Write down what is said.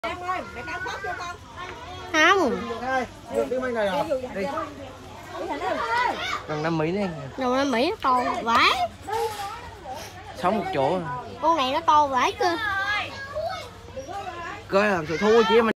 Không. Đi. Gần 5 Mỹ đấy anh. Đầu Nam Mỹ nó to vãi. Sống một chỗ. Con này nó to vãi cơ. Coi làm sự thua chị em mình.